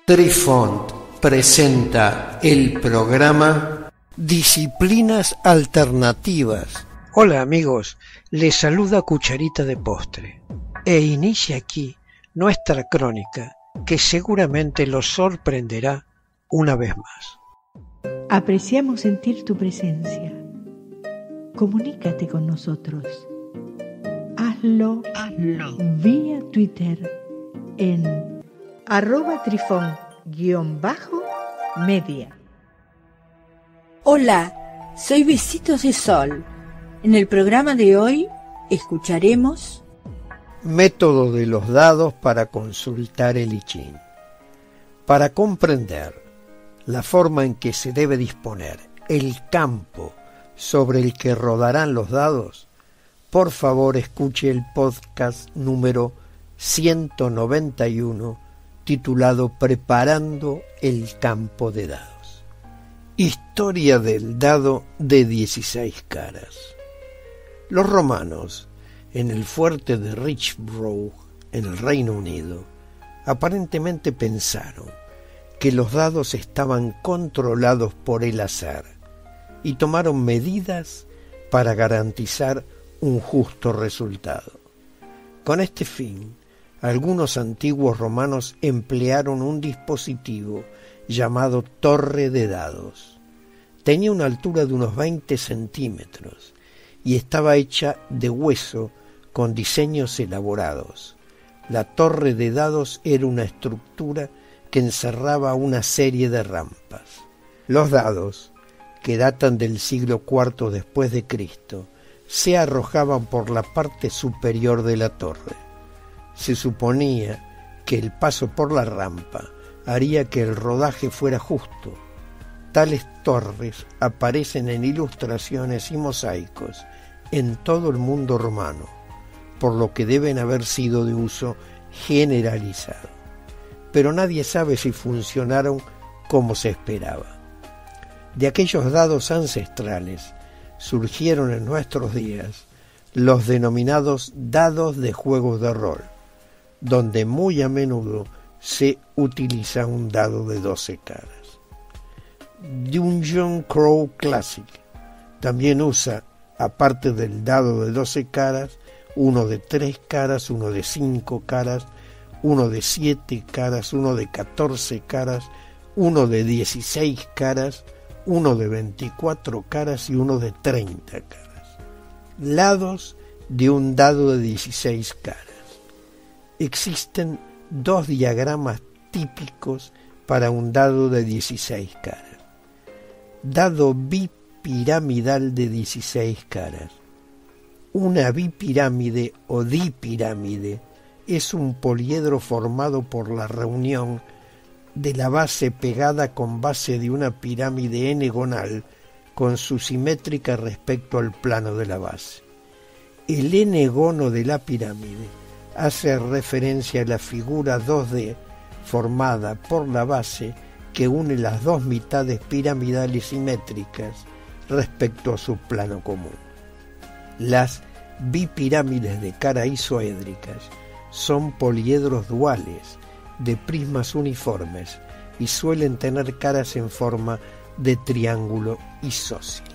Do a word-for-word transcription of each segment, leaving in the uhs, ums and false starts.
Trifont presenta el programa Disciplinas Alternativas. Hola amigos, les saluda Cucharita de Postre e inicia aquí nuestra crónica que seguramente los sorprenderá una vez más. Apreciamos sentir tu presencia. Comunícate con nosotros. Hazlo, Hazlo. vía Twitter en arroba trifón guión bajo media. Hola, soy Besitos de Sol. En el programa de hoy escucharemos Método de los dados para consultar el I Ching. Para comprender la forma en que se debe disponer el campo sobre el que rodarán los dados, por favor escuche el podcast número ciento noventa y uno titulado Preparando el campo de dados. Historia del dado de dieciséis caras. Los romanos, en el fuerte de Richborough, en el Reino Unido, aparentemente pensaron que los dados estaban controlados por el azar y tomaron medidas para garantizar un justo resultado. Con este fin, algunos antiguos romanos emplearon un dispositivo llamado torre de dados. Tenía una altura de unos veinte centímetros y estaba hecha de hueso con diseños elaborados. La torre de dados era una estructura que encerraba una serie de rampas. Los dados, que datan del siglo cuarto después de Cristo, se arrojaban por la parte superior de la torre. Se suponía que el paso por la rampa haría que el rodaje fuera justo. Tales torres aparecen en ilustraciones y mosaicos en todo el mundo romano, por lo que deben haber sido de uso generalizado. Pero nadie sabe si funcionaron como se esperaba. De aquellos dados ancestrales surgieron en nuestros días los denominados dados de juegos de rol, donde muy a menudo se utiliza un dado de doce caras. Dungeon Crawl Classic también usa, aparte del dado de doce caras, uno de tres caras, uno de cinco caras, uno de siete caras, uno de catorce caras, uno de dieciséis caras, uno de veinticuatro caras y uno de treinta caras. Lados de un dado de dieciséis caras. Existen dos diagramas típicos para un dado de dieciséis caras. Dado bipiramidal de dieciséis caras. Una bipirámide o dipirámide es un poliedro formado por la reunión de la base pegada con base de una pirámide n-gonal con su simétrica respecto al plano de la base. El n-gono de la pirámide hace referencia a la figura dos D formada por la base que une las dos mitades piramidales simétricas respecto a su plano común. Las bipirámides de cara isoédricas son poliedros duales de prismas uniformes y suelen tener caras en forma de triángulo isósceles.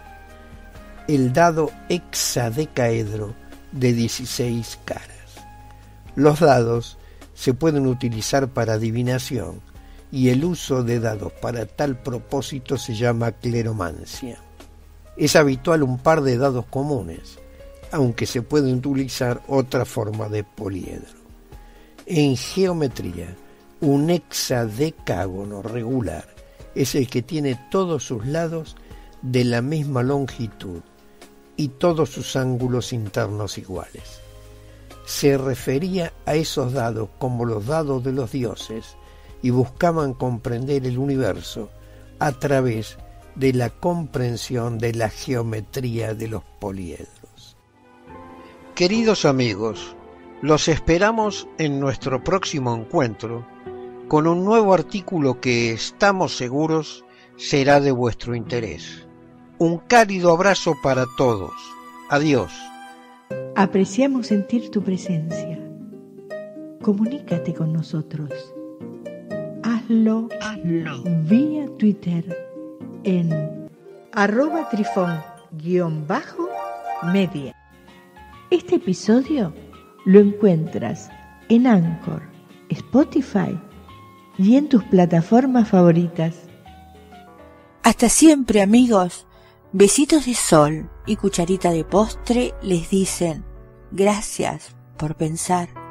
El dado hexadecaedro de dieciséis caras. Los dados se pueden utilizar para adivinación y el uso de dados para tal propósito se llama cleromancia. Es habitual un par de dados comunes, aunque se puede utilizar otra forma de poliedro. En geometría, un hexadecágono regular es el que tiene todos sus lados de la misma longitud y todos sus ángulos internos iguales. Se refería a esos dados como los dados de los dioses y buscaban comprender el universo a través de la comprensión de la geometría de los poliedros. Queridos amigos, los esperamos en nuestro próximo encuentro con un nuevo artículo que estamos seguros será de vuestro interés. Un cálido abrazo para todos. Adiós. Apreciamos sentir tu presencia. Comunícate con nosotros. Haz hazlo, hazlo vía Twitter en arroba trifón guión bajo media. Este episodio lo encuentras en Anchor, Spotify y en tus plataformas favoritas. Hasta siempre, amigos. Besitos de sol y cucharita de postre les dicen gracias por pensar.